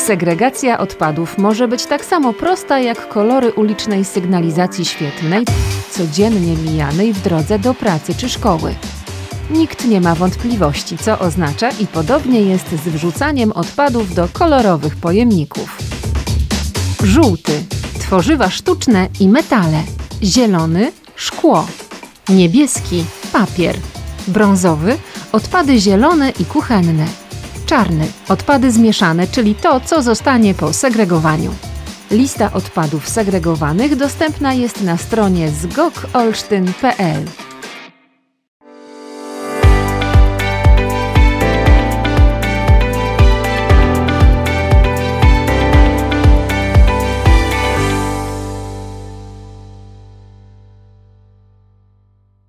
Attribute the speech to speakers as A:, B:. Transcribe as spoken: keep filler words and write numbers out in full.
A: Segregacja odpadów może być tak samo prosta jak kolory ulicznej sygnalizacji świetlnej, codziennie mijanej w drodze do pracy czy szkoły. Nikt nie ma wątpliwości, co oznacza, i podobnie jest z wrzucaniem odpadów do kolorowych pojemników. Żółty – tworzywa sztuczne i metale. Zielony – szkło. Niebieski – papier. Brązowy – odpady zielone i kuchenne. Czarny – odpady zmieszane, czyli to, co zostanie po segregowaniu. Lista odpadów segregowanych dostępna jest na stronie zgok olsztyn kropka p l.